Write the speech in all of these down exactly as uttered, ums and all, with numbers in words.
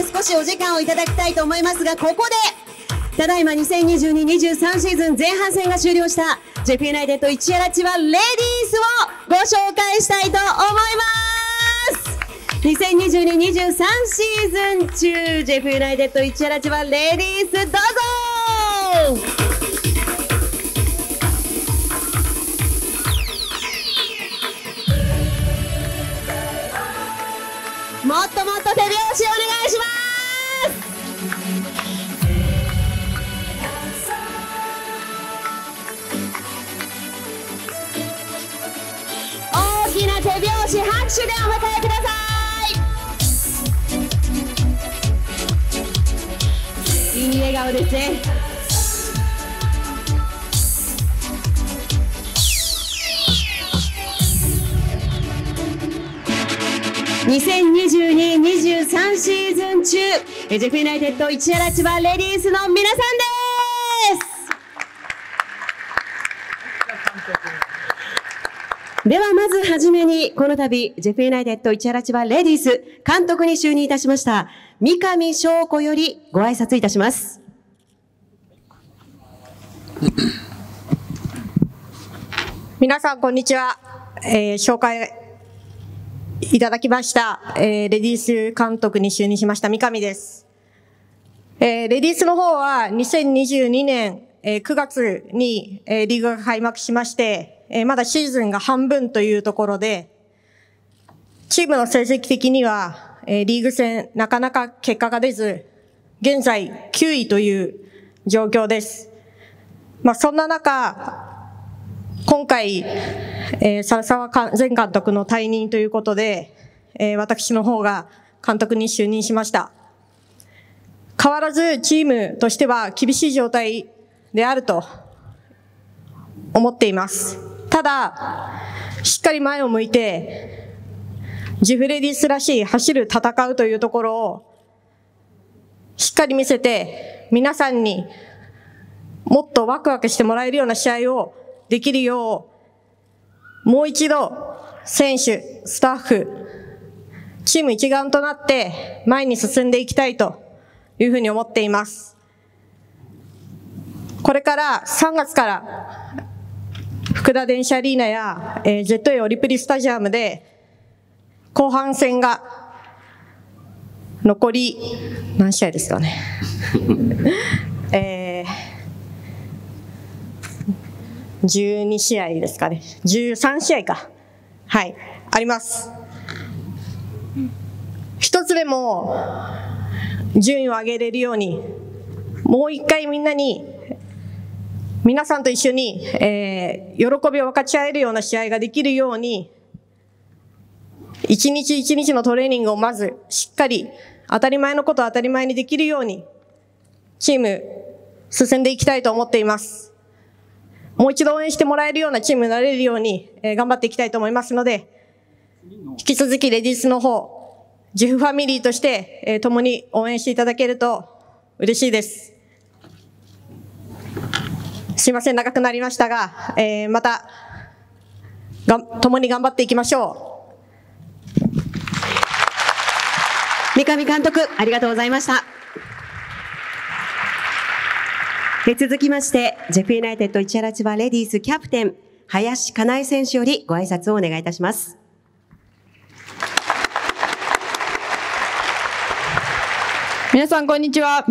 少しお時間をいただきたいと思いますが、ここで、ただいまにせんにじゅうに、にじゅうさんシーズン前半戦が終了した、ジェフユナイテッド市原千葉レディースをご紹介したいと思います。にせんにじゅうに、にじゅうさんシーズン中、ジェフユナイテッド市原千葉レディース、どうぞ。もっともっと手拍子お願いします。大きな手拍子、拍手でお迎えください。いい笑顔ですね。にせんにじゅうに、にじゅうさんシーズン中、ジェフユナイテッド市原千葉レディースの皆さんです。ではまずはじめに、この度、ジェフユナイテッド市原千葉レディース監督に就任いたしました、三上翔子よりご挨拶いたします。 皆さん、こんにちは。えー、紹介いただきました、えー、レディース監督に就任しました三上です。えー、レディースの方はにせんにじゅうにねん、えー、くがつに、えー、リーグが開幕しまして、えー、まだシーズンが半分というところで、チームの成績的には、えー、リーグ戦なかなか結果が出ず、現在きゅういという状況です。まあそんな中、今回、えー、佐々前監督の退任ということで、えー、私の方が監督に就任しました。変わらずチームとしては厳しい状態であると思っています。ただ、しっかり前を向いて、ジェフレディースらしい走る戦うというところをしっかり見せて、皆さんにもっとワクワクしてもらえるような試合をできるよう、もう一度、選手、スタッフ、チーム一丸となって前に進んでいきたいというふうに思っています。これからさんがつから福田電車アリーナや、えー、ジェットエーオリプリスタジアムで後半戦が残り何試合ですかね。えーじゅうにしあいですかね。じゅうさんしあいか。はい。あります。一つでも順位を上げれるように、もう一回みんなに、皆さんと一緒に、えー、喜びを分かち合えるような試合ができるように、一日一日のトレーニングをまずしっかり当たり前のことを当たり前にできるように、チーム進んでいきたいと思っています。もう一度応援してもらえるようなチームになれるように、えー、頑張っていきたいと思いますので、引き続きレディースの方、ジェフファミリーとして、えー、共に応援していただけると嬉しいです。すいません、長くなりましたが、えー、またが共に頑張っていきましょう。三上監督、ありがとうございました。続きまして、ジェフユナイテッド市原千葉レディースキャプテン、林かなえ選手よりご挨拶をお願いいたします。 皆さん、こんにちは。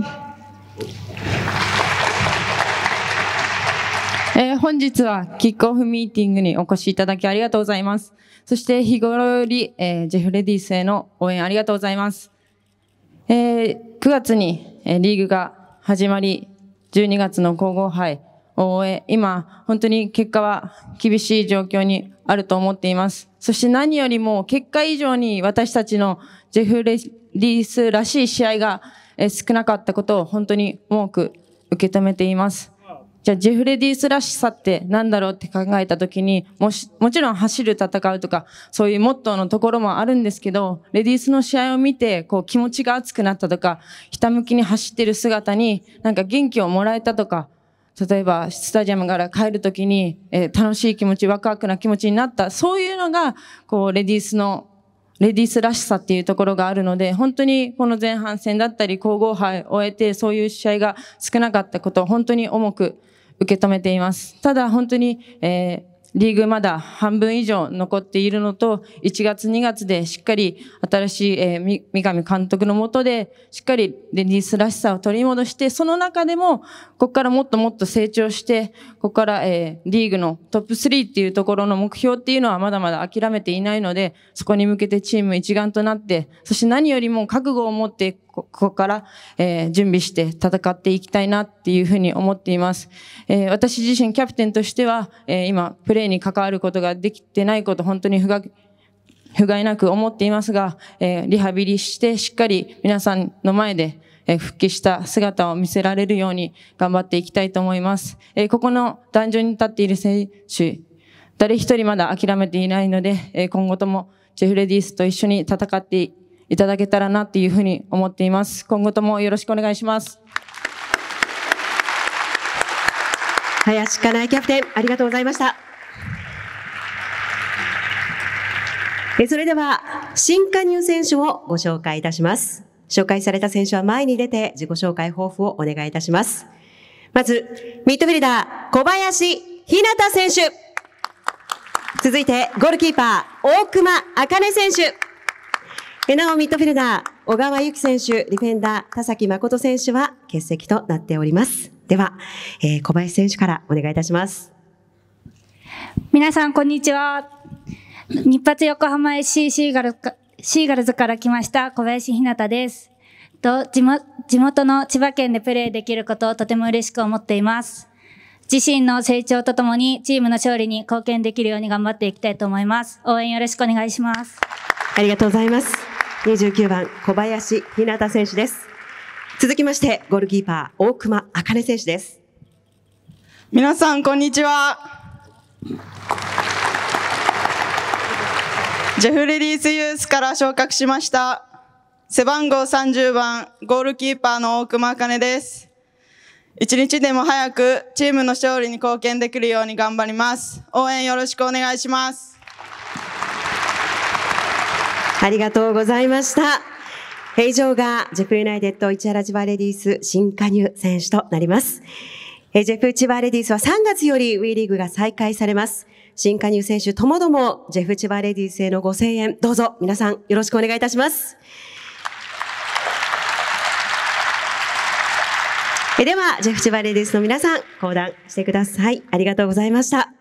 えー、本日はキックオフミーティングにお越しいただきありがとうございます。そして日頃より、えー、ジェフレディースへの応援ありがとうございます。えー、くがつに、えー、リーグが始まり、じゅうにがつの皇后杯を終え、今、本当に結果は厳しい状況にあると思っています。そして何よりも結果以上に私たちのジェフレディースらしい試合が少なかったことを本当に重く受け止めています。じゃあジェフレディースらしさって何だろうって考えたときに、もし、もちろん走る戦うとか、そういうモットーのところもあるんですけど、レディースの試合を見て、こう気持ちが熱くなったとか、ひたむきに走ってる姿になんか元気をもらえたとか、例えばスタジアムから帰るときに、えー、楽しい気持ち、ワクワクな気持ちになった、そういうのが、こうレディースのレディースらしさっていうところがあるので、本当にこの前半戦だったり皇后杯を終えてそういう試合が少なかったことを本当に重く受け止めています。ただ本当に、えーリーグまだ半分以上残っているのと、いちがつにがつでしっかり新しい、えー、三上監督の下でしっかりレディースらしさを取り戻して、その中でもここからもっともっと成長して、ここから、えー、リーグのトップスリーっていうところの目標っていうのはまだまだ諦めていないので、そこに向けてチーム一丸となって、そして何よりも覚悟を持ってここから、えー、準備して戦っていきたいなっていうふうに思っています。えー、私自身キャプテンとしては、えー、今プレーに関わることができてないこと、本当に不甲不甲斐なく思っていますが、えー、リハビリしてしっかり皆さんの前で、えー、復帰した姿を見せられるように頑張っていきたいと思います。えー、ここの壇上に立っている選手、誰一人まだ諦めていないので、えー、今後ともジェフレディースと一緒に戦っていいただけたらなっていうふうに思っています。今後ともよろしくお願いします。 林かなえキャプテン、ありがとうございました。えそれでは、新加入選手をご紹介いたします。紹介された選手は前に出て自己紹介抱負をお願いいたします。まず、ミッドフィルダー、小林ひなた選手。続いて、ゴールキーパー、大熊茜選手。なお、ミッドフィルダー、小川由紀選手、ディフェンダー、田崎誠選手は欠席となっております。では、えー、小林選手からお願いいたします。 皆さん、こんにちは。日発横浜 エフシー シーガルシーガルズから来ました小林ひなたです。と地元、地元の千葉県でプレーできることをとても嬉しく思っています。自身の成長とともにチームの勝利に貢献できるように頑張っていきたいと思います。応援よろしくお願いします。 ありがとうございます。にじゅうきゅうばん、小林ひなた選手です。続きまして、ゴールキーパー、大熊茜選手です。 皆さん、こんにちは。ジェフレディースユースから昇格しました。背番号さんじゅうばん、ゴールキーパーの大熊茜です。一日でも早くチームの勝利に貢献できるように頑張ります。応援よろしくお願いします。 ありがとうございました。以上がジェフユナイテッド市原千葉レディース新加入選手となります。ジェフ千葉レディースはさんがつより ウィー リーグが再開されます。新加入選手ともどもジェフ千葉レディースへのご声援、どうぞ皆さんよろしくお願いいたします。では、ジェフ千葉レディースの皆さん、講談してください。ありがとうございました。